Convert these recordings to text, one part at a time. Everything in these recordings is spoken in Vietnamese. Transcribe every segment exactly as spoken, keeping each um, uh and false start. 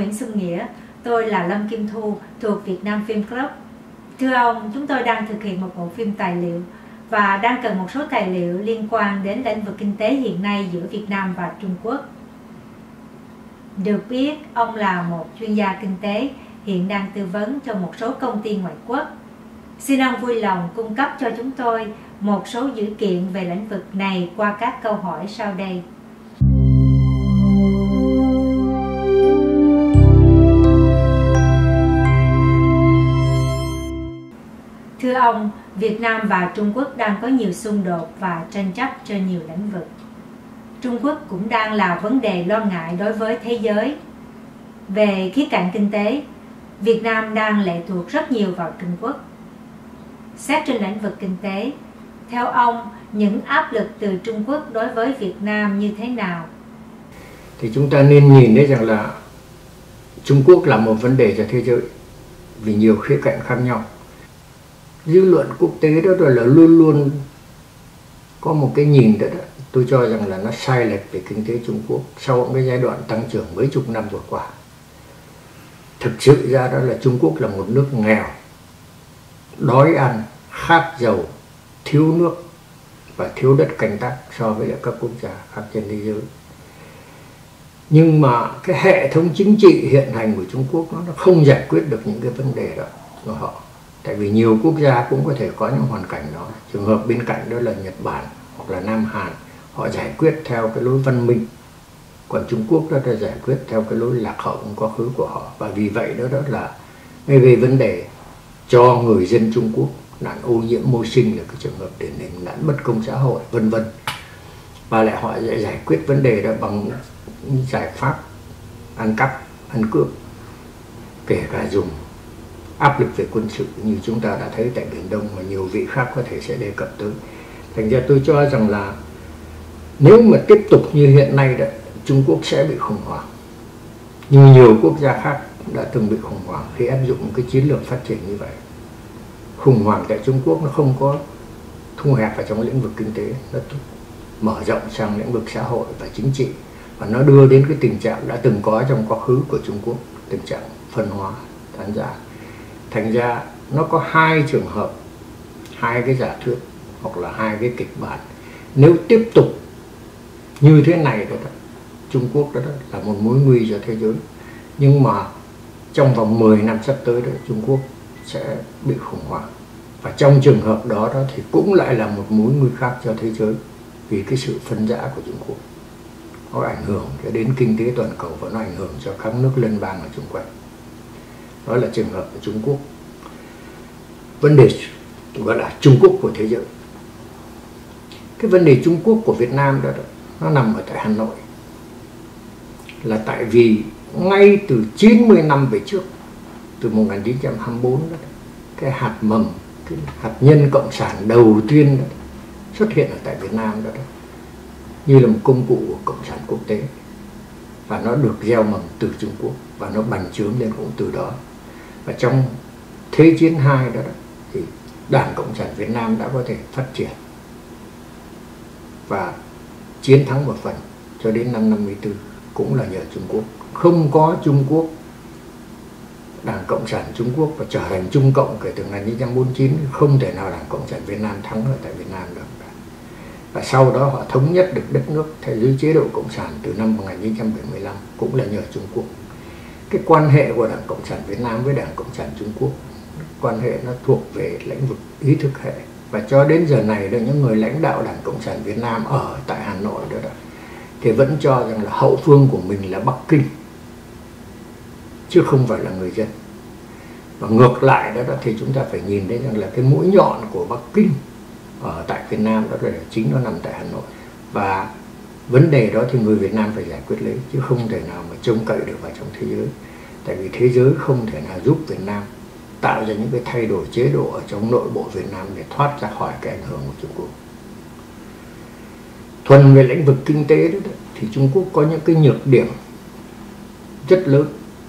Nguyễn Xuân Nghĩa. Tôi là Lâm Kim Thu thuộc Việt Nam Film Club. Thưa ông, chúng tôi đang thực hiện một bộ phim tài liệu và đang cần một số tài liệu liên quan đến lĩnh vực kinh tế hiện nay giữa Việt Nam và Trung Quốc. Được biết, ông là một chuyên gia kinh tế, hiện đang tư vấn cho một số công ty ngoại quốc. Xin ông vui lòng cung cấp cho chúng tôi một số dữ kiện về lĩnh vực này qua các câu hỏi sau đây. Thưa ông, Việt Nam và Trung Quốc đang có nhiều xung đột và tranh chấp trên nhiều lĩnh vực. Trung Quốc cũng đang là vấn đề lo ngại đối với thế giới. Về khía cạnh kinh tế, Việt Nam đang lệ thuộc rất nhiều vào Trung Quốc. Xét trên lĩnh vực kinh tế, theo ông, những áp lực từ Trung Quốc đối với Việt Nam như thế nào? Thì chúng ta nên nhìn thấy rằng là Trung Quốc là một vấn đề cho thế giới vì nhiều khía cạnh khác nhau. Dư luận quốc tế đó là luôn luôn có một cái nhìn đó, đó tôi cho rằng là nó sai lệch về kinh tế Trung Quốc sau cái giai đoạn tăng trưởng mấy chục năm vừa qua. Thực sự ra đó là Trung Quốc là một nước nghèo, đói ăn, khát dầu, thiếu nước và thiếu đất canh tác so với các quốc gia khác trên thế giới. Nhưng mà cái hệ thống chính trị hiện hành của Trung Quốc nó không giải quyết được những cái vấn đề đó của họ. Tại vì nhiều quốc gia cũng có thể có những hoàn cảnh đó. Trường hợp bên cạnh đó là Nhật Bản hoặc là Nam Hàn, họ giải quyết theo cái lối văn minh. Còn Trung Quốc đó là giải quyết theo cái lối lạc hậu quá khứ của họ. Và vì vậy đó, đó là ngay về vấn đề cho người dân Trung Quốc nạn ô nhiễm môi sinh là cái trường hợp điển hình, nạn bất công xã hội, vân vân. Và lại họ sẽ giải quyết vấn đề đó bằng những giải pháp ăn cắp, ăn cướp, kể cả dùng áp lực về quân sự như chúng ta đã thấy tại Biển Đông mà nhiều vị khác có thể sẽ đề cập tới. Thành ra tôi cho rằng là nếu mà tiếp tục như hiện nay đó, Trung Quốc sẽ bị khủng hoảng. Như nhiều quốc gia khác đã từng bị khủng hoảng khi áp dụng một cái chiến lược phát triển như vậy. Khủng hoảng tại Trung Quốc nó không có thu hẹp vào trong lĩnh vực kinh tế, nó mở rộng sang lĩnh vực xã hội và chính trị. Và nó đưa đến cái tình trạng đã từng có trong quá khứ của Trung Quốc, tình trạng phân hóa, tán rã. Thành ra nó có hai trường hợp, hai cái giả thuyết hoặc là hai cái kịch bản. Nếu tiếp tục như thế này đó, đó Trung Quốc đó, đó là một mối nguy cho thế giới. Nhưng mà trong vòng mười năm sắp tới đó, Trung Quốc sẽ bị khủng hoảng. Và trong trường hợp đó, đó thì cũng lại là một mối nguy khác cho thế giới vì cái sự phân rã của Trung Quốc. Nó ảnh hưởng đến kinh tế toàn cầu và nó ảnh hưởng cho các nước liên bang ở xung quanh. Đó là trường hợp của Trung Quốc. Vấn đề gọi là Trung Quốc của thế giới. Cái vấn đề Trung Quốc của Việt Nam đó, đó nó nằm ở tại Hà Nội. Là tại vì ngay từ chín mươi năm về trước, từ một nghìn chín trăm hai mươi tư đó, cái hạt mầm, cái hạt nhân cộng sản đầu tiên đó, xuất hiện ở tại Việt Nam đó, đó như là một công cụ của cộng sản quốc tế. Và nó được gieo mầm từ Trung Quốc và nó bành trướng lên cũng từ đó. Và trong Thế chiến hai đó, đó thì Đảng Cộng sản Việt Nam đã có thể phát triển và chiến thắng một phần cho đến năm năm mươi tư cũng là nhờ Trung Quốc. Không có Trung Quốc, Đảng Cộng sản Trung Quốc và trở thành Trung Cộng kể từ một nghìn chín trăm bốn mươi chín, không thể nào Đảng Cộng sản Việt Nam thắng ở tại Việt Nam được. Và sau đó họ thống nhất được đất nước theo dưới chế độ Cộng sản từ năm một nghìn chín trăm bảy mươi lăm cũng là nhờ Trung Quốc. Cái quan hệ của Đảng Cộng sản Việt Nam với Đảng Cộng sản Trung Quốc, quan hệ nó thuộc về lĩnh vực ý thức hệ. Và cho đến giờ này đó, những người lãnh đạo Đảng Cộng sản Việt Nam ở tại Hà Nội đó, đó thì vẫn cho rằng là hậu phương của mình là Bắc Kinh chứ không phải là người dân. Và ngược lại đó, đó thì chúng ta phải nhìn thấy rằng là cái mũi nhọn của Bắc Kinh ở tại Việt Nam đó là chính nó nằm tại Hà Nội. Và vấn đề đó thì người Việt Nam phải giải quyết lấy chứ không thể nào mà trông cậy được vào trong thế giới. Tại vì thế giới không thể nào giúp Việt Nam tạo ra những cái thay đổi chế độ ở trong nội bộ Việt Nam để thoát ra khỏi cái ảnh hưởng của Trung Quốc. Thuần về lĩnh vực kinh tế đó, thì Trung Quốc có những cái nhược điểm rất lớn.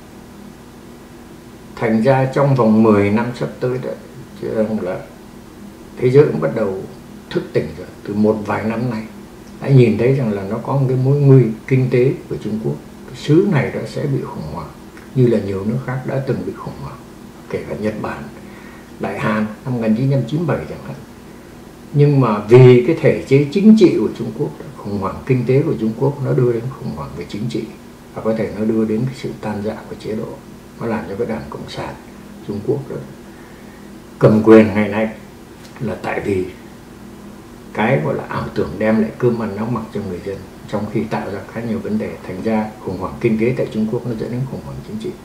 Thành ra trong vòng mười năm sắp tới đó, là thế giới cũng bắt đầu thức tỉnh rồi. Từ một vài năm nay đã nhìn thấy rằng là nó có một cái mối nguy kinh tế của Trung Quốc. Cái xứ này đó sẽ bị khủng hoảng. như là nhiều nước khác đã từng bị khủng hoảng, kể cả Nhật Bản, Đại Hàn năm một nghìn chín trăm chín mươi bảy chẳng hạn. Nhưng mà vì cái thể chế chính trị của Trung Quốc, khủng hoảng kinh tế của Trung Quốc nó đưa đến khủng hoảng về chính trị, và có thể nó đưa đến cái sự tan rã của chế độ, nó làm cho cái Đảng Cộng sản Trung Quốc đó cầm quyền ngày nay, là tại vì cái gọi là ảo tưởng đem lại cơm ăn áo mặc cho người dân, trong khi tạo ra khá nhiều vấn đề. Thành ra khủng hoảng kinh tế tại Trung Quốc nó dẫn đến khủng hoảng chính trị.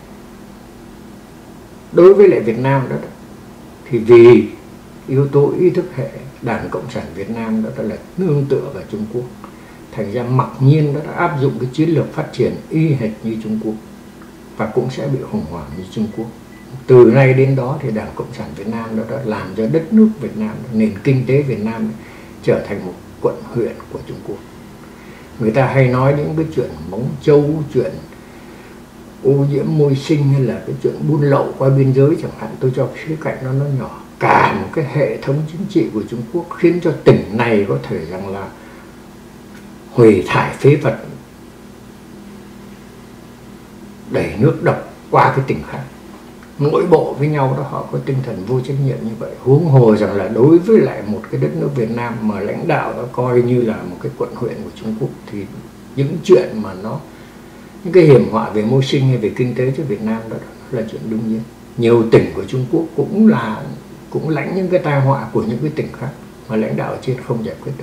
Đối với lại Việt Nam đó, đó thì vì yếu tố ý thức hệ, Đảng Cộng sản Việt Nam đó, đó là nương tựa vào Trung Quốc, thành ra mặc nhiên nó đã áp dụng cái chiến lược phát triển y hệt như Trung Quốc, và cũng sẽ bị khủng hoảng như Trung Quốc. Từ nay đến đó thì Đảng Cộng sản Việt Nam đó đã làm cho đất nước Việt Nam, nền kinh tế Việt Nam trở thành một quận huyện của Trung Quốc. Người ta hay nói những cái chuyện móng trâu, chuyện ô nhiễm môi sinh, hay là cái chuyện buôn lậu qua biên giới chẳng hạn. Tôi cho khía cạnh nó nó nhỏ. Cả một cái hệ thống chính trị của Trung Quốc khiến cho tỉnh này có thể rằng là hủy thải phế vật, đẩy nước độc qua cái tỉnh khác. Nội bộ với nhau đó họ có tinh thần vô trách nhiệm như vậy, huống hồ rằng là đối với lại một cái đất nước Việt Nam mà lãnh đạo nó coi như là một cái quận huyện của Trung Quốc, thì những chuyện mà nó những cái hiểm họa về môi sinh hay về kinh tế cho Việt Nam đó, đó là chuyện đương nhiên. Nhiều tỉnh của Trung Quốc cũng là cũng lãnh những cái tai họa của những cái tỉnh khác mà lãnh đạo ở trên không giải quyết được.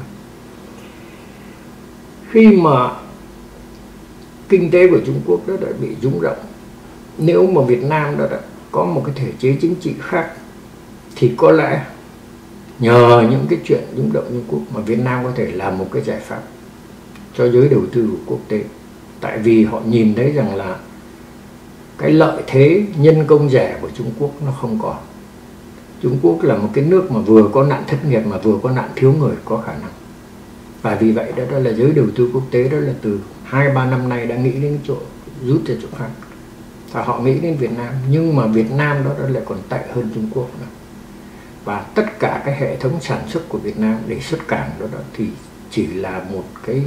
Khi mà kinh tế của Trung Quốc đó đã bị rúng động, nếu mà Việt Nam đó đã có một cái thể chế chính trị khác thì có lẽ nhờ những cái chuyện rúng động Trung Quốc mà Việt Nam có thể làm một cái giải pháp cho giới đầu tư của quốc tế. Tại vì họ nhìn thấy rằng là cái lợi thế nhân công rẻ của Trung Quốc nó không còn. Trung Quốc là một cái nước mà vừa có nạn thất nghiệp mà vừa có nạn thiếu người có khả năng. Và vì vậy đó, đó là giới đầu tư quốc tế đó là từ hai ba năm nay đã nghĩ đến chỗ rút ra chỗ khác. Và họ nghĩ đến Việt Nam, nhưng mà Việt Nam đó, đó lại còn tệ hơn Trung Quốc nữa. Và tất cả cái hệ thống sản xuất của Việt Nam để xuất cảng đó, đó thì chỉ là một cái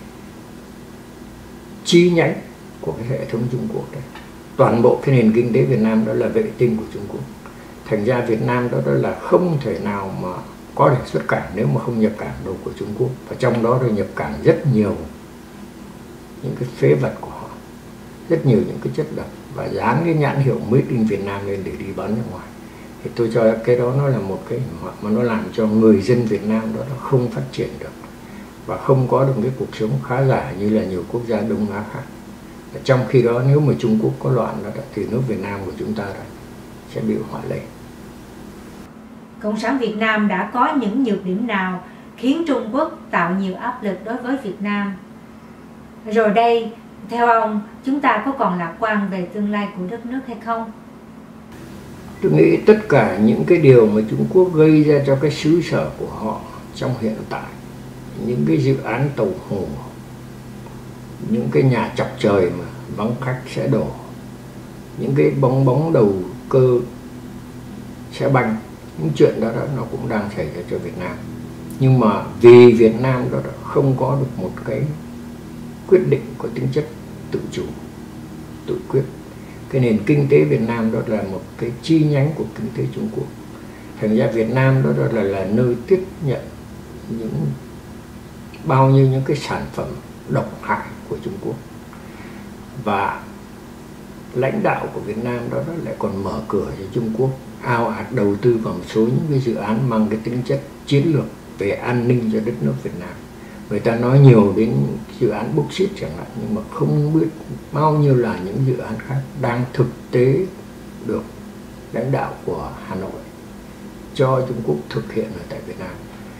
chi nhánh của cái hệ thống Trung Quốc đấy. Toàn bộ cái nền kinh tế Việt Nam đó là vệ tinh của Trung Quốc. Thành ra Việt Nam đó, đó là không thể nào mà có thể xuất cảng nếu mà không nhập cảng đồ của Trung Quốc. Và trong đó rồi nhập cảng rất nhiều những cái phế vật của họ, rất nhiều những cái chất độc, và dán cái nhãn hiệu Made in Việt Nam lên để đi bán ra ngoài. Thì tôi cho cái đó nó là một cái mà nó làm cho người dân Việt Nam đó nó không phát triển được và không có được cái cuộc sống khá giả như là nhiều quốc gia Đông Á khác. Trong khi đó nếu mà Trung Quốc có loạn đó, thì nước Việt Nam của chúng ta đó sẽ bị hỏa lây. Cộng sản Việt Nam đã có những nhược điểm nào khiến Trung Quốc tạo nhiều áp lực đối với Việt Nam? Rồi đây, theo ông, chúng ta có còn lạc quan về tương lai của đất nước hay không? Tôi nghĩ tất cả những cái điều mà Trung Quốc gây ra cho cái xứ sở của họ trong hiện tại, những cái dự án tàu hồ, những cái nhà chọc trời mà vắng khách sẽ đổ, những cái bong bóng đầu cơ sẽ banh, những chuyện đó, đó nó cũng đang xảy ra cho Việt Nam. Nhưng mà vì Việt Nam đó, đó không có được một cái quyết định có tính chất tự chủ, tự quyết. Cái nền kinh tế Việt Nam đó là một cái chi nhánh của kinh tế Trung Quốc. Thành ra Việt Nam đó, đó là, là nơi tiếp nhận những bao nhiêu những cái sản phẩm độc hại của Trung Quốc. Và lãnh đạo của Việt Nam đó, đó lại còn mở cửa cho Trung Quốc ao ạt đầu tư vào một số những cái dự án mang cái tính chất chiến lược về an ninh cho đất nước Việt Nam. Người ta nói nhiều đến dự án bauxit chẳng hạn, nhưng mà không biết bao nhiêu là những dự án khác đang thực tế được lãnh đạo của Hà Nội cho Trung Quốc thực hiện ở tại Việt Nam.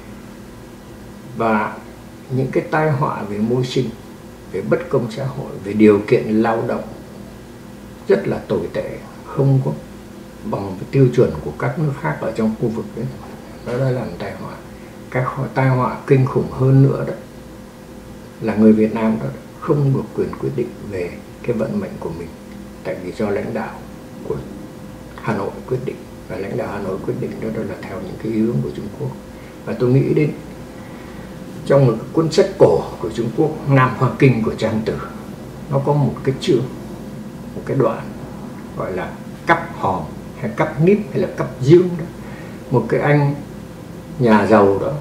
Và những cái tai họa về môi sinh, về bất công xã hội, về điều kiện lao động rất là tồi tệ, không có bằng cái tiêu chuẩn của các nước khác ở trong khu vực đấy. Nó đã làm tai họa. Cái tai họa kinh khủng hơn nữa đó là người Việt Nam đó không được quyền quyết định về cái vận mệnh của mình, tại vì do lãnh đạo của Hà Nội quyết định, và lãnh đạo Hà Nội quyết định đó, đó là theo những cái ý hướng của Trung Quốc. Và tôi nghĩ đến trong một cuốn sách cổ của Trung Quốc, Nam Hoa Kinh của Trang Tử, nó có một cái chương một cái đoạn gọi là cắp hòm hay cắp nít hay là cắp dương đó. Một cái anh nhà giàu đó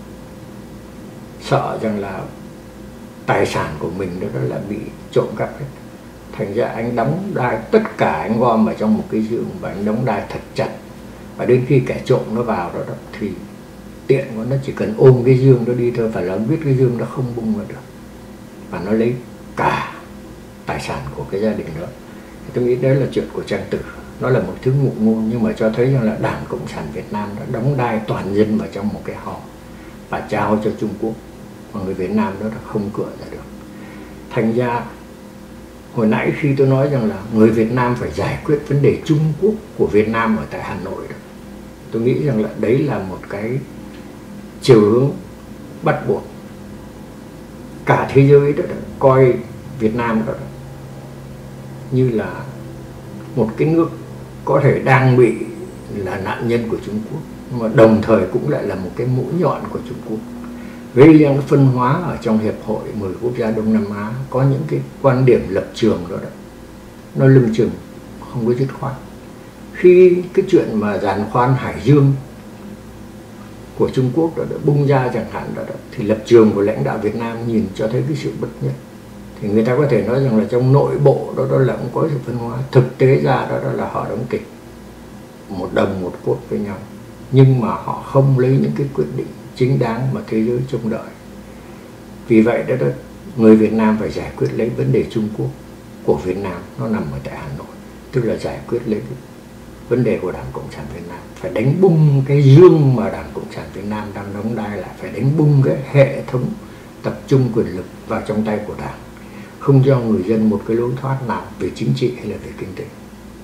sợ rằng là tài sản của mình đó, đó là bị trộm cắp hết. Thành ra anh đóng đai, tất cả anh gom vào trong một cái giường và anh đóng đai thật chặt. Và đến khi kẻ trộm nó vào đó, đó thì tiện của nó chỉ cần ôm cái giường đó đi thôi, và nó biết cái giường nó không bung ra được. Và nó lấy cả tài sản của cái gia đình đó. Tôi nghĩ đấy là chuyện của Trang Tử. Nó là một thứ ngụ ngôn, nhưng mà cho thấy rằng là Đảng Cộng sản Việt Nam đã đóng đai toàn dân vào trong một cái hòm và trao cho Trung Quốc, mà người Việt Nam đó là không cửa ra được. Thành ra hồi nãy khi tôi nói rằng là người Việt Nam phải giải quyết vấn đề Trung Quốc của Việt Nam ở tại Hà Nội đó, tôi nghĩ rằng là đấy là một cái chiều hướng bắt buộc. Cả thế giới đó, đó coi Việt Nam đó, đó như là một cái nước có thể đang bị là nạn nhân của Trung Quốc, nhưng mà đồng thời cũng lại là một cái mũi nhọn của Trung Quốc, gây ra cái phân hóa ở trong hiệp hội mười quốc gia Đông Nam Á. Có những cái quan điểm lập trường đó, đó nó lưng chừng, không có dứt khoát. Khi cái chuyện mà giàn khoan Hải Dương của Trung Quốc đó, đó bung ra chẳng hạn đó, đó thì lập trường của lãnh đạo Việt Nam nhìn cho thấy cái sự bất nhất. Thì người ta có thể nói rằng là trong nội bộ đó, đó là cũng có sự phân hóa. Thực tế ra đó, đó là họ đóng kịch một đồng một cốt với nhau, nhưng mà họ không lấy những cái quyết định chính đáng mà thế giới trông đợi. Vì vậy đó, đó người Việt Nam phải giải quyết lấy vấn đề Trung Quốc của Việt Nam, nó nằm ở tại Hà Nội, tức là giải quyết lấy cái vấn đề của Đảng Cộng sản Việt Nam, phải đánh bung cái dương mà Đảng Cộng sản Việt Nam đang đóng đai lại, phải đánh bung cái hệ thống tập trung quyền lực vào trong tay của Đảng, không cho người dân một cái lối thoát nào về chính trị hay là về kinh tế.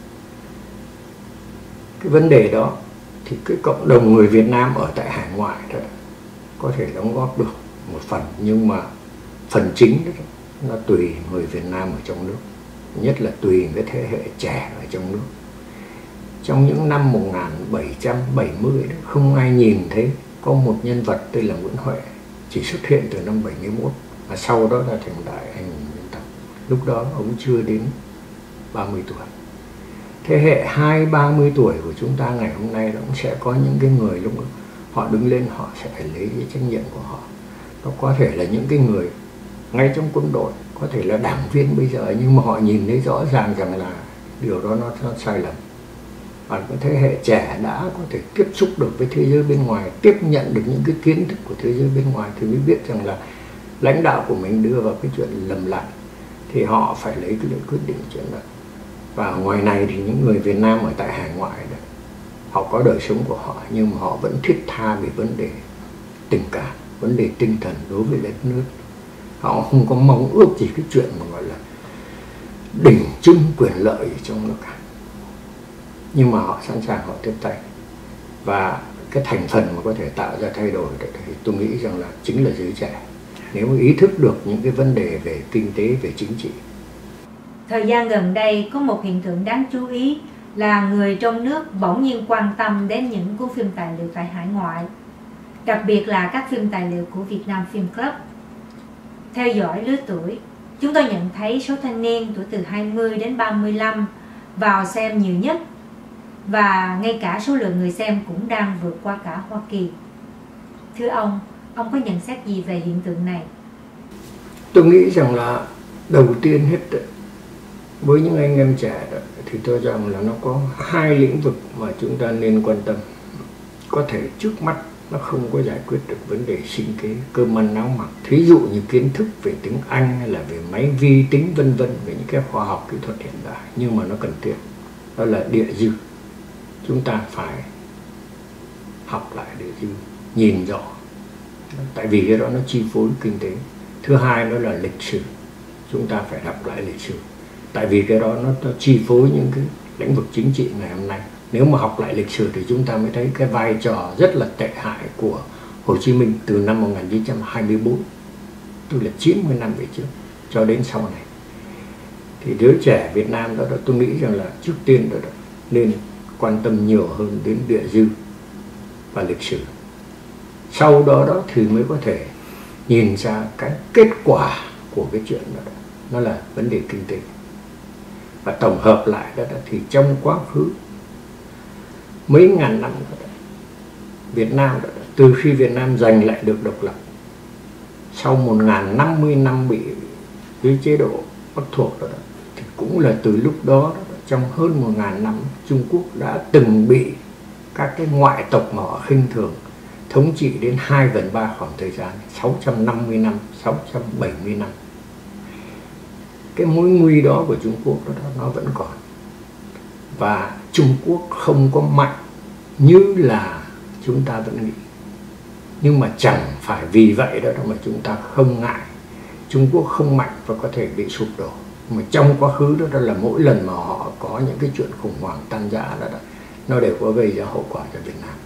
Cái vấn đề đó thì cái cộng đồng người Việt Nam ở tại hải ngoại đó có thể đóng góp được một phần, nhưng mà phần chính đó, nó tùy người Việt Nam ở trong nước, nhất là tùy cái thế hệ trẻ ở trong nước. Trong những năm một nghìn bảy trăm bảy mươi đó, không ai nhìn thấy có một nhân vật tên là Nguyễn Huệ, chỉ xuất hiện từ năm bảy mươi mốt, và sau đó là thành đại anh hùng dân tộc. Lúc đó ông chưa đến ba mươi tuổi. Thế hệ hai ba mươi tuổi của chúng ta ngày hôm nay cũng sẽ có những cái người lúc đó, họ đứng lên, họ sẽ phải lấy cái trách nhiệm của họ. Nó có thể là những cái người ngay trong quân đội, có thể là đảng viên bây giờ, nhưng mà họ nhìn thấy rõ ràng rằng là điều đó nó, nó sai lầm. Và cái thế hệ trẻ đã có thể tiếp xúc được với thế giới bên ngoài, tiếp nhận được những cái kiến thức của thế giới bên ngoài, thì mới biết rằng là lãnh đạo của mình đưa vào cái chuyện lầm lạc, thì họ phải lấy cái lệnh quyết định chuyện đó. Và ngoài này thì những người Việt Nam ở tại hải ngoại đó, họ có đời sống của họ, nhưng mà họ vẫn thiết tha về vấn đề tình cảm, vấn đề tinh thần đối với đất nước. Họ không có mong ước gì cái chuyện mà gọi là đỉnh chung quyền lợi trong nước cả, nhưng mà họ sẵn sàng họ tiếp tay. Và cái thành phần mà có thể tạo ra thay đổi thì tôi nghĩ rằng là chính là giới trẻ, nếu ý thức được những cái vấn đề về kinh tế, về chính trị. Thời gian gần đây có một hiện tượng đáng chú ý là người trong nước bỗng nhiên quan tâm đến những cuốn phim tài liệu tại hải ngoại, đặc biệt là các phim tài liệu của Việt Nam Film Club. Theo dõi lứa tuổi, chúng tôi nhận thấy số thanh niên tuổi từ hai mươi đến ba mươi lăm vào xem nhiều nhất, và ngay cả số lượng người xem cũng đang vượt qua cả Hoa Kỳ. Thưa ông, ông có nhận xét gì về hiện tượng này? Tôi nghĩ rằng là đầu tiên hết với những anh em trẻ đó, thì tôi cho rằng là nó có hai lĩnh vực mà chúng ta nên quan tâm. Có thể trước mắt nó không có giải quyết được vấn đề sinh kế, cơm ăn áo mặc, thí dụ như kiến thức về tiếng Anh hay là về máy vi tính vân vân, về những cái khoa học kỹ thuật hiện đại, nhưng mà nó cần thiết. Đó là địa dư. Chúng ta phải học lại địa dư, nhìn rõ, tại vì cái đó nó chi phối kinh tế. Thứ hai đó là lịch sử, chúng ta phải đọc lại lịch sử, tại vì cái đó nó, nó chi phối những cái lĩnh vực chính trị ngày hôm nay. Nếu mà học lại lịch sử thì chúng ta mới thấy cái vai trò rất là tệ hại của Hồ Chí Minh từ năm một nghìn chín trăm hai mươi tư, tức là chín mươi năm về trước cho đến sau này. Thì đứa trẻ Việt Nam đó, đó tôi nghĩ rằng là trước tiên đó, đó nên quan tâm nhiều hơn đến địa dư và lịch sử. Sau đó đó thì mới có thể nhìn ra cái kết quả của cái chuyện đó, đó nó là vấn đề kinh tế. và tổng hợp lại đó thì trong quá khứ mấy ngàn năm đó, Việt Nam đó, từ khi Việt Nam giành lại được độc lập sau một nghìn năm mươi năm bị dưới chế độ Bắc thuộc đó, đó thì cũng là từ lúc đó, đó trong hơn một nghìn năm Trung Quốc đã từng bị các cái ngoại tộc mà họ khinh thường thống trị đến hai phần ba khoảng thời gian sáu trăm năm mươi năm, sáu trăm bảy mươi năm. Cái mối nguy đó của Trung Quốc đó, đó nó vẫn còn, và Trung Quốc không có mạnh như là chúng ta vẫn nghĩ. Nhưng mà chẳng phải vì vậy đó mà chúng ta không ngại Trung Quốc không mạnh và có thể bị sụp đổ. Mà trong quá khứ đó, đó là mỗi lần mà họ có những cái chuyện khủng hoảng tan rã đó, đó nó đều có gây ra hậu quả cho Việt Nam.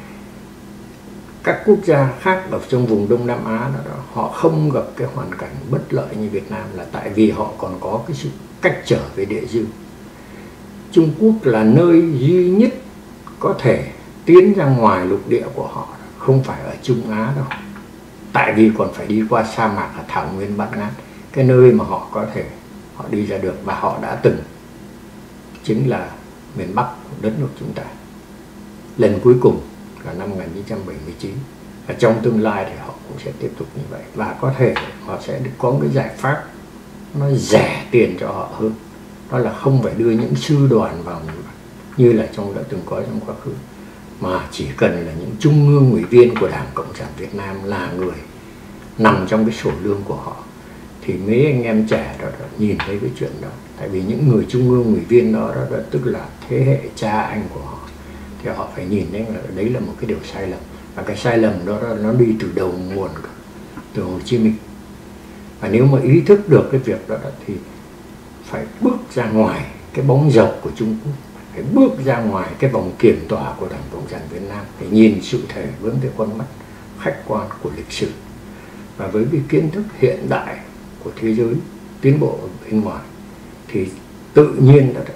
Các quốc gia khác ở trong vùng Đông Nam Á đó, đó họ không gặp cái hoàn cảnh bất lợi như Việt Nam là tại vì họ còn có cái sự cách trở về địa dư. Trung Quốc là nơi duy nhất có thể tiến ra ngoài lục địa của họ, không phải ở Trung Á đâu, tại vì còn phải đi qua sa mạc và thảo nguyên bát ngát, cái nơi mà họ có thể họ đi ra được, và họ đã từng chính là miền Bắc của đất nước chúng ta lần cuối cùng là năm một nghìn chín trăm bảy mươi chín, và trong tương lai thì họ cũng sẽ tiếp tục như vậy, và có thể họ sẽ có cái giải pháp nó rẻ tiền cho họ hơn, đó là không phải đưa những sư đoàn vào như là trong đã từng có trong quá khứ, mà chỉ cần là những trung ương ủy viên của Đảng Cộng sản Việt Nam là người nằm trong cái sổ lương của họ, thì mấy anh em trẻ đó, đó nhìn thấy cái chuyện đó. Tại vì những người trung ương ủy viên đó, đó, đó tức là thế hệ cha anh của họ, thì họ phải nhìn thấy là đấy là một cái điều sai lầm, và cái sai lầm đó, đó nó đi từ đầu nguồn từ Hồ Chí Minh. Và nếu mà ý thức được cái việc đó, đó thì phải bước ra ngoài cái bóng dầu của Trung Quốc, phải bước ra ngoài cái vòng kiểm tỏa của Đảng Cộng sản Việt Nam, để nhìn sự thể với cái con mắt khách quan của lịch sử, và với cái kiến thức hiện đại của thế giới tiến bộ bên ngoài, thì tự nhiên đó,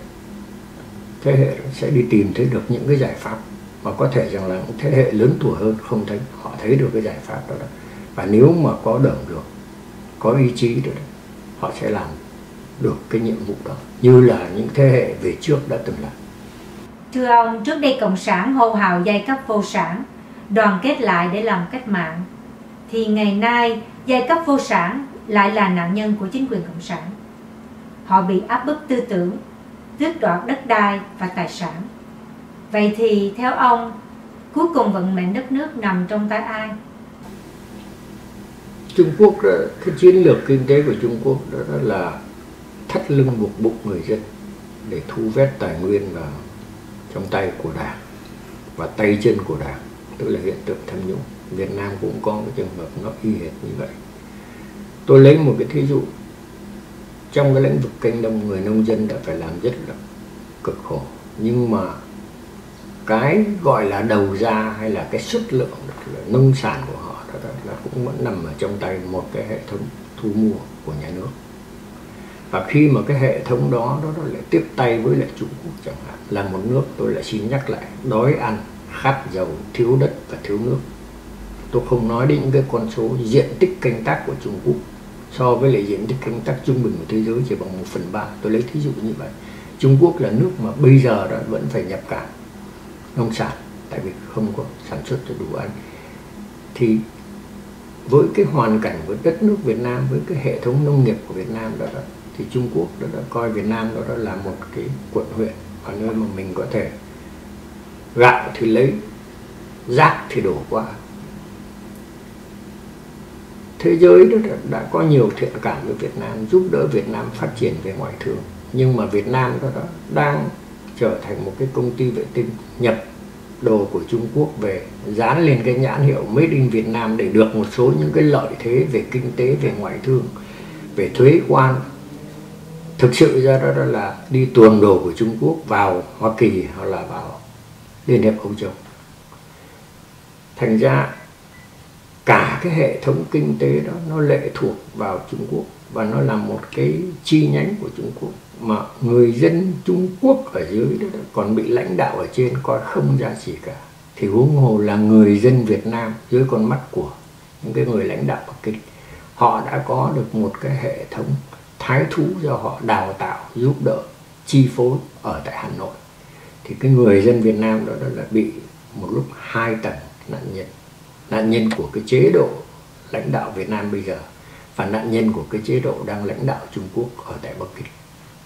thế hệ sẽ đi tìm thấy được những cái giải pháp mà có thể rằng là thế hệ lớn tuổi hơn không thấy, họ thấy được cái giải pháp đó, đó. Và nếu mà có đợi được, có ý chí đó, đó, họ sẽ làm được cái nhiệm vụ đó như là những thế hệ về trước đã từng làm. Thưa ông, trước đây Cộng sản hô hào giai cấp vô sản đoàn kết lại để làm cách mạng, thì ngày nay giai cấp vô sản lại là nạn nhân của chính quyền Cộng sản. Họ bị áp bức tư tưởng, tước đoạt đất đai và tài sản. Vậy thì theo ông, cuối cùng vận mệnh đất nước nằm trong tay ai? Trung Quốc đó, cái chiến lược kinh tế của Trung Quốc đó, đó là thắt lưng buộc bụng người dân để thu vét tài nguyên vào trong tay của Đảng và tay chân của Đảng, tức là hiện tượng tham nhũng. Việt Nam cũng có cái trường hợp nó y hệt như vậy. Tôi lấy một cái thí dụ, trong cái lĩnh vực canh nông, người nông dân đã phải làm rất là cực khổ, nhưng mà cái gọi là đầu ra hay là cái xuất lượng nông sản của họ đó, đó là cũng vẫn nằm ở trong tay một cái hệ thống thu mua của nhà nước. Và khi mà cái hệ thống đó đó, đó lại tiếp tay với lại Trung Quốc chẳng hạn, là một nước, tôi lại xin nhắc lại, đói ăn, khát dầu, thiếu đất và thiếu nước. Tôi không nói đến những cái con số diện tích canh tác của Trung Quốc so với lại diện tích canh tác trung bình của thế giới chỉ bằng một phần ba. Tôi lấy thí dụ như vậy. Trung Quốc là nước mà bây giờ đó vẫn phải nhập cảng nông sản, tại vì không có sản xuất cho đủ ăn. Thì với cái hoàn cảnh của đất nước Việt Nam, với cái hệ thống nông nghiệp của Việt Nam đó, đó thì Trung Quốc đó, đó coi Việt Nam đó, đó là một cái quận huyện, ở nơi mà mình có thể gạo thì lấy, rác thì đổ qua. Thế giới đó đã có nhiều thiện cảm với Việt Nam, giúp đỡ Việt Nam phát triển về ngoại thương, nhưng mà Việt Nam đó, đó đang trở thành một cái công ty vệ tinh nhập đồ của Trung Quốc về, dán lên cái nhãn hiệu Made in Việt Nam để được một số những cái lợi thế về kinh tế, về ngoại thương, về thuế quan. Thực sự ra đó, đó là đi tuồn đồ của Trung Quốc vào Hoa Kỳ hoặc là vào Liên hiệp Âu Châu. Thành ra cả cái hệ thống kinh tế đó nó lệ thuộc vào Trung Quốc, và nó là một cái chi nhánh của Trung Quốc mà người dân Trung Quốc ở dưới đó, đó còn bị lãnh đạo ở trên coi không ra gì cả, thì huống hồ là người dân Việt Nam dưới con mắt của những cái người lãnh đạo Bắc Kinh. Họ đã có được một cái hệ thống thái thú do họ đào tạo, giúp đỡ chi phối ở tại Hà Nội, thì cái người dân Việt Nam đó, đó là bị một lúc hai tầng nạn nhân. Nạn nhân của cái chế độ lãnh đạo Việt Nam bây giờ và nạn nhân của cái chế độ đang lãnh đạo Trung Quốc ở tại Bắc Kinh.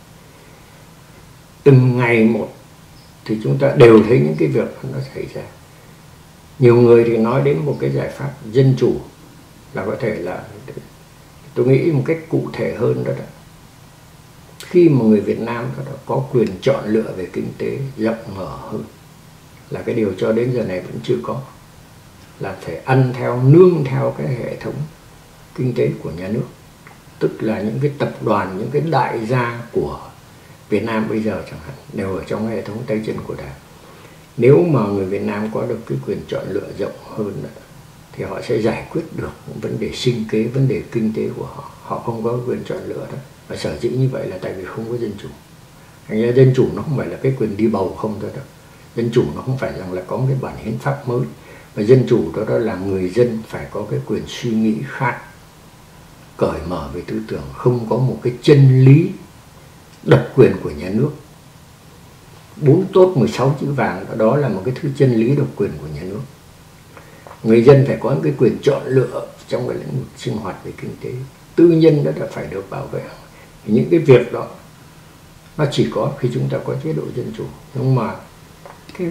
Từng ngày một thì chúng ta đều thấy những cái việc nó xảy ra. Nhiều người thì nói đến một cái giải pháp dân chủ là có thể là, tôi nghĩ một cách cụ thể hơn đó là khi mà người Việt Nam đó có quyền chọn lựa về kinh tế rộng mở hơn, là cái điều cho đến giờ này vẫn chưa có, là phải ăn theo, nương theo cái hệ thống kinh tế của nhà nước, tức là những cái tập đoàn, những cái đại gia của Việt Nam bây giờ chẳng hạn đều ở trong hệ thống tay chân của Đảng. Nếu mà người Việt Nam có được cái quyền chọn lựa rộng hơn đó, thì họ sẽ giải quyết được những vấn đề sinh kế, vấn đề kinh tế của họ. Họ không có quyền chọn lựa đó. Và sở dĩ như vậy là tại vì không có dân chủ. Thành ra dân chủ nó không phải là cái quyền đi bầu không thôi đâu. Dân chủ nó không phải rằng là có một cái bản hiến pháp mới. Và dân chủ đó, đó là người dân phải có cái quyền suy nghĩ khác, cởi mở về tư tưởng, không có một cái chân lý độc quyền của nhà nước. Bốn tốt mười sáu chữ vàng đó, đó là một cái thứ chân lý độc quyền của nhà nước. Người dân phải có cái quyền chọn lựa trong cái lĩnh vực sinh hoạt về kinh tế. Tư nhân đó là phải được bảo vệ. Những cái việc đó nó chỉ có khi chúng ta có chế độ dân chủ. Nhưng mà cái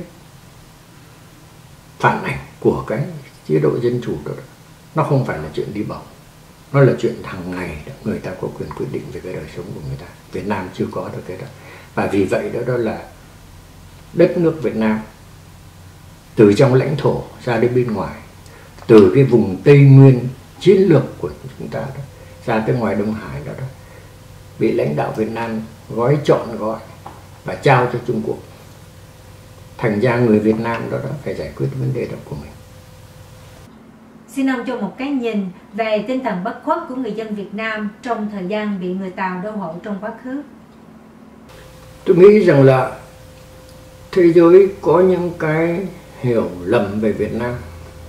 phản ảnh của cái chế độ dân chủ đó, nó không phải là chuyện đi bầu, nó là chuyện hàng ngày người ta có quyền quyết định về cái đời sống của người ta. Việt Nam chưa có được cái đó. Và vì vậy đó, đó là đất nước Việt Nam từ trong lãnh thổ ra đến bên ngoài, từ cái vùng Tây Nguyên chiến lược của chúng ta đó, ra tới ngoài Đông Hải đó, đó bị lãnh đạo Việt Nam gói trọn gói và trao cho Trung Quốc. Thành ra người Việt Nam đó, đó phải giải quyết vấn đề đó của mình. Xin ông cho một cái nhìn về tinh thần bất khuất của người dân Việt Nam trong thời gian bị người Tàu đô hộ trong quá khứ. Tôi nghĩ rằng là thế giới có những cái hiểu lầm về Việt Nam.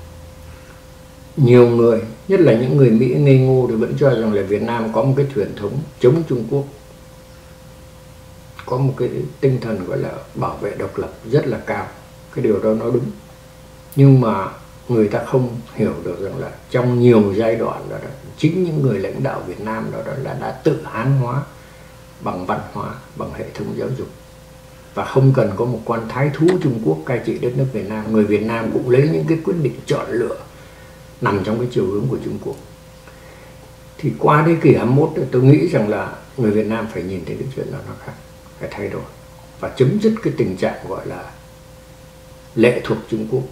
Nhiều người, nhất là những người Mỹ ngây ngô thì vẫn cho rằng là Việt Nam có một cái truyền thống chống Trung Quốc, có một cái tinh thần gọi là bảo vệ độc lập rất là cao. Cái điều đó nó đúng. Nhưng mà người ta không hiểu được rằng là trong nhiều giai đoạn đó, đó chính những người lãnh đạo Việt Nam đó, đó là đã tự Hán hóa bằng văn hóa, bằng hệ thống giáo dục. Và không cần có một quan thái thú Trung Quốc cai trị đất nước Việt Nam, người Việt Nam cũng lấy những cái quyết định chọn lựa nằm trong cái chiều hướng của Trung Quốc. Thì qua thế kỷ hai mươi mốt tôi nghĩ rằng là người Việt Nam phải nhìn thấy cái chuyện đó nó khác, phải thay đổi và chấm dứt cái tình trạng gọi là lệ thuộc Trung Quốc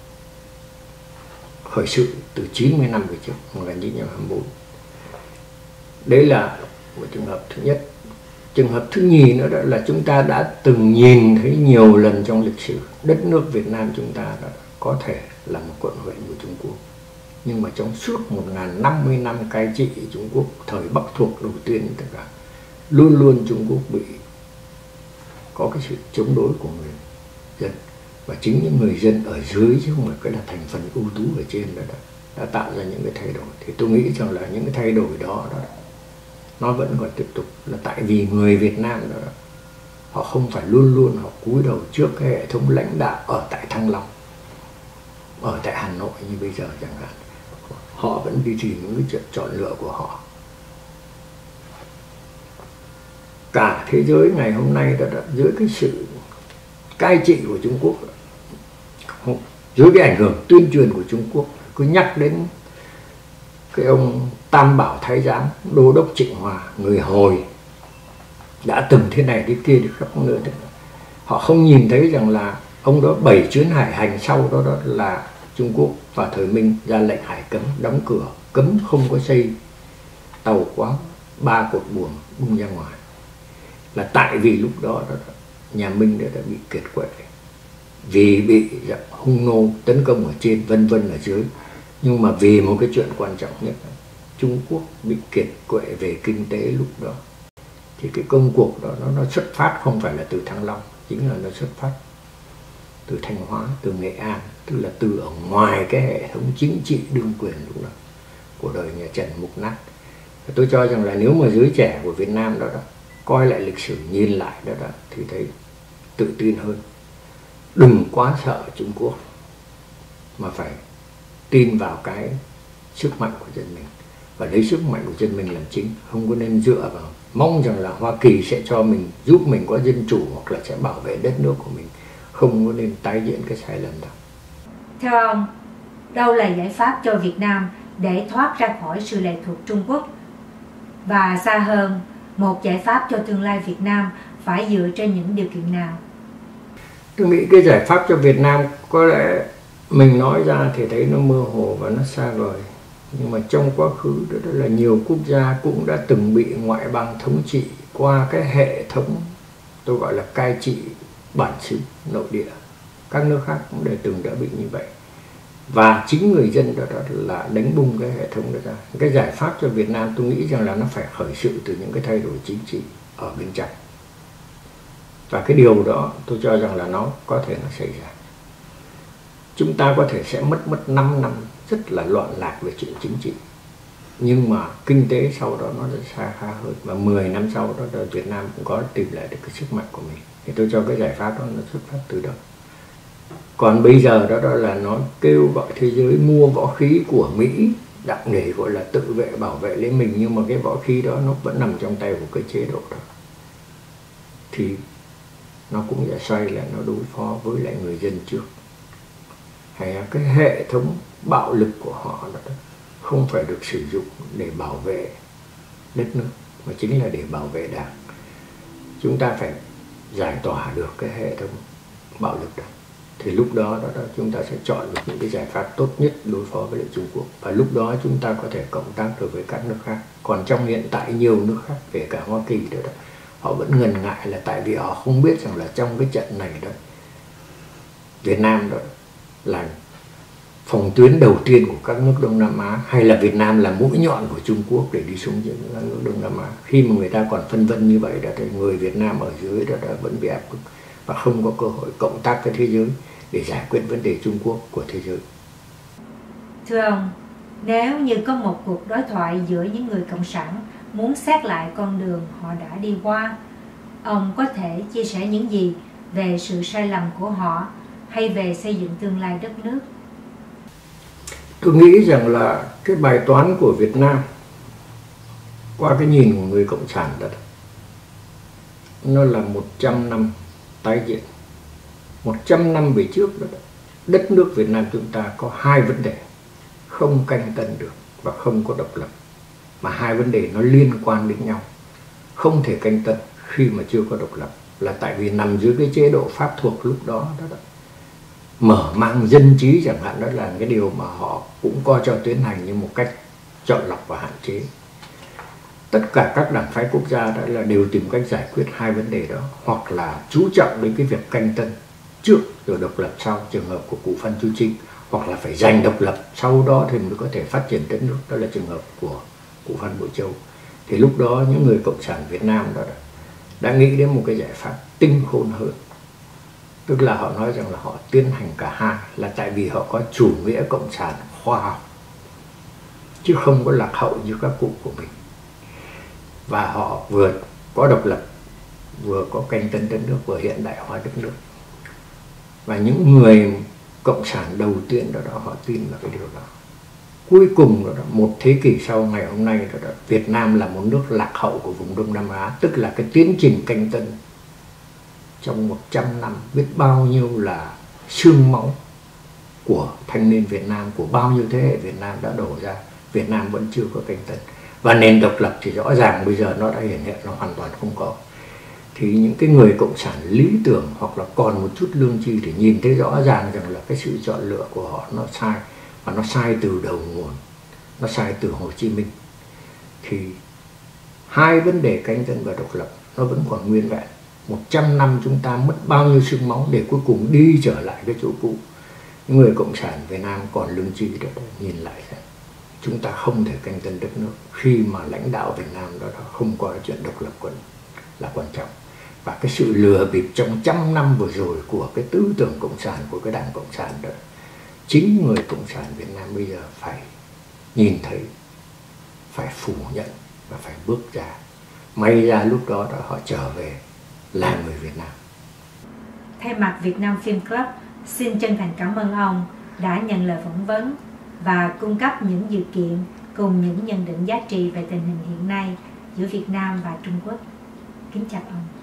khởi sự từ chín mươi năm về trước, một nghìn chín trăm hai mươi tư. Đấy là một trường hợp thứ nhất. Trường hợp thứ nhì nữa đó là chúng ta đã từng nhìn thấy nhiều lần trong lịch sử đất nước Việt Nam chúng ta đã có thể là một quận huyện của Trung Quốc. Nhưng mà trong suốt một nghìn năm mươi năm cai trị Trung Quốc, thời Bắc thuộc đầu tiên tất cả, luôn luôn Trung Quốc bị có cái sự chống đối của người dân. Và chính những người dân ở dưới chứ không phải cái là thành phần ưu tú ở trên đó đã, đã tạo ra những cái thay đổi. Thì tôi nghĩ rằng là những cái thay đổi đó, đó nó vẫn còn tiếp tục, là tại vì người Việt Nam đó, họ không phải luôn luôn họ cúi đầu trước cái hệ thống lãnh đạo ở tại Thăng Long, ở tại Hà Nội như bây giờ chẳng hạn. Họ vẫn duy trì những cái chuyện chọn lựa của họ. Cả thế giới ngày hôm nay đó, đó dưới cái sự cai trị của Trung Quốc, dưới cái ảnh hưởng tuyên truyền của Trung Quốc, cứ nhắc đến cái ông Tam Bảo Thái Giám Đô đốc Trịnh Hòa, người Hồi, đã từng thế này thế kia đi khắp nơi. Họ không nhìn thấy rằng là ông đó bảy chuyến hải hành sau đó, đó là Trung Quốc và thời Minh ra lệnh hải cấm, đóng cửa, cấm không có xây tàu quá ba cột buồm bung ra ngoài. Là tại vì lúc đó, đó nhà Minh đã, đã bị kiệt quệ, vì bị hung nô tấn công ở trên, vân vân ở dưới. Nhưng mà vì một cái chuyện quan trọng nhất, Trung Quốc bị kiệt quệ về kinh tế lúc đó. Thì cái công cuộc đó nó, nó xuất phát không phải là từ Thăng Long, chính là nó xuất phát từ Thanh Hóa, từ Nghệ An, tức là từ ở ngoài cái hệ thống chính trị đương quyền lúc đó của đời nhà Trần mục nát. Tôi cho rằng là nếu mà giới trẻ của Việt Nam đó, đó coi lại lịch sử, nhìn lại đó, đó thì thấy tự tin hơn. Đừng quá sợ Trung Quốc mà phải tin vào cái sức mạnh của dân mình và lấy sức mạnh của dân mình làm chính, không có nên dựa vào mong rằng là Hoa Kỳ sẽ cho mình, giúp mình có dân chủ hoặc là sẽ bảo vệ đất nước của mình. Không có nên tái diễn cái sai lầm đó. Theo ông, đâu là giải pháp cho Việt Nam để thoát ra khỏi sự lệ thuộc Trung Quốc? Và xa hơn, một giải pháp cho tương lai Việt Nam phải dựa trên những điều kiện nào? Tôi nghĩ cái giải pháp cho Việt Nam có lẽ mình nói ra thì thấy nó mơ hồ và nó xa vời. Nhưng mà trong quá khứ đó, đó là nhiều quốc gia cũng đã từng bị ngoại bang thống trị qua cái hệ thống tôi gọi là cai trị bản xứ nội địa. Các nước khác cũng đều từng đã bị như vậy. Và chính người dân đó, đó là đánh bung cái hệ thống đó ra. Cái giải pháp cho Việt Nam tôi nghĩ rằng là nó phải khởi sự từ những cái thay đổi chính trị ở bên trong. Và cái điều đó tôi cho rằng là nó có thể nó xảy ra. Chúng ta có thể sẽ mất mất năm năm rất là loạn lạc về chuyện chính trị. Nhưng mà kinh tế sau đó nó sẽ xa khá hơn. Và mười năm sau đó, đó Việt Nam cũng có tìm lại được cái sức mạnh của mình. Thì tôi cho cái giải pháp đó nó xuất phát từ đó. Còn bây giờ đó, đó là nó kêu gọi thế giới mua võ khí của Mỹ đặng để gọi là tự vệ, bảo vệ lấy mình. Nhưng mà cái võ khí đó nó vẫn nằm trong tay của cái chế độ đó. Thì nó cũng sẽ xoay lại nó đối phó với lại người dân trước. Hay là cái hệ thống bạo lực của họ đó không phải được sử dụng để bảo vệ đất nước mà chính là để bảo vệ đảng. Chúng ta phải giải tỏa được cái hệ thống bạo lực đó. Thì lúc đó, đó, đó chúng ta sẽ chọn được những cái giải pháp tốt nhất đối phó với lại Trung Quốc. Và lúc đó chúng ta có thể cộng tác được với các nước khác. Còn trong hiện tại nhiều nước khác, kể cả Hoa Kỳ đó, đó họ vẫn ngần ngại là tại vì họ không biết rằng là trong cái trận này đó Việt Nam đó là phòng tuyến đầu tiên của các nước Đông Nam Á, hay là Việt Nam là mũi nhọn của Trung Quốc để đi xuống những các nước Đông Nam Á. Khi mà người ta còn phân vân như vậy đó thì người Việt Nam ở dưới đó đã vẫn bị áp bức và không có cơ hội cộng tác với thế giới để giải quyết vấn đề Trung Quốc của thế giới. Thưa ông, nếu như có một cuộc đối thoại giữa những người cộng sản muốn xét lại con đường họ đã đi qua, ông có thể chia sẻ những gì về sự sai lầm của họ hay về xây dựng tương lai đất nước? Tôi nghĩ rằng là cái bài toán của Việt Nam qua cái nhìn của người cộng sản đó, nó là một trăm năm tái diễn. một trăm năm về trước đó, đất nước Việt Nam chúng ta có hai vấn đề không canh tân được và không có độc lập, mà hai vấn đề nó liên quan đến nhau. Không thể canh tân khi mà chưa có độc lập là tại vì nằm dưới cái chế độ Pháp thuộc lúc đó, đó, đó. Mở mang dân trí chẳng hạn, đó là cái điều mà họ cũng coi cho tiến hành như một cách chọn lọc và hạn chế. Tất cả các đảng phái quốc gia đó là đều tìm cách giải quyết hai vấn đề đó, hoặc là chú trọng đến cái việc canh tân trước rồi độc lập sau, trường hợp của cụ Phan Chu Trinh, hoặc là phải giành độc lập sau đó thì mới có thể phát triển đất nước, đó là trường hợp của cụ Phan Bội Châu. Thì lúc đó những người cộng sản Việt Nam đó đã nghĩ đến một cái giải pháp tinh khôn hơn, tức là họ nói rằng là họ tiến hành cả hai, là tại vì họ có chủ nghĩa cộng sản khoa học chứ không có lạc hậu như các cụ của mình, và họ vừa có độc lập vừa có canh tân đất nước, vừa hiện đại hóa đất nước. Và những người cộng sản đầu tiên đó, đó họ tin vào cái điều đó. Cuối cùng đó, đó một thế kỷ sau ngày hôm nay đó, đó, Việt Nam là một nước lạc hậu của vùng Đông Nam Á, tức là cái tiến trình canh tân trong một trăm năm biết bao nhiêu là xương máu của thanh niên Việt Nam, của bao nhiêu thế hệ Việt Nam đã đổ ra, Việt Nam vẫn chưa có canh tân. Và nền độc lập thì rõ ràng bây giờ nó đã hiện hiện, nó hoàn toàn không có. Thì những cái người cộng sản lý tưởng hoặc là còn một chút lương tri thì nhìn thấy rõ ràng rằng là cái sự chọn lựa của họ nó sai, và nó sai từ đầu nguồn, nó sai từ Hồ Chí Minh. Thì hai vấn đề canh tân và độc lập nó vẫn còn nguyên vẹn. Một trăm năm chúng ta mất bao nhiêu xương máu để cuối cùng đi trở lại cái chỗ cũ. Những người cộng sản Việt Nam còn lương tri đó, đó nhìn lại rằng chúng ta không thể canh tân đất nước khi mà lãnh đạo Việt Nam đó, đó không coi chuyện độc lập còn là quan trọng. Và cái sự lừa bịp trong trăm năm vừa rồi của cái tư tưởng cộng sản, của cái đảng cộng sản đó, chính người cộng sản Việt Nam bây giờ phải nhìn thấy, phải phủ nhận và phải bước ra. may ra lúc đó đã họ trở về là người Việt Nam. Thay mặt Việt Nam Film Club, xin chân thành cảm ơn ông đã nhận lời phỏng vấn và cung cấp những dự kiện cùng những nhận định giá trị về tình hình hiện nay giữa Việt Nam và Trung Quốc. Kính chào ông.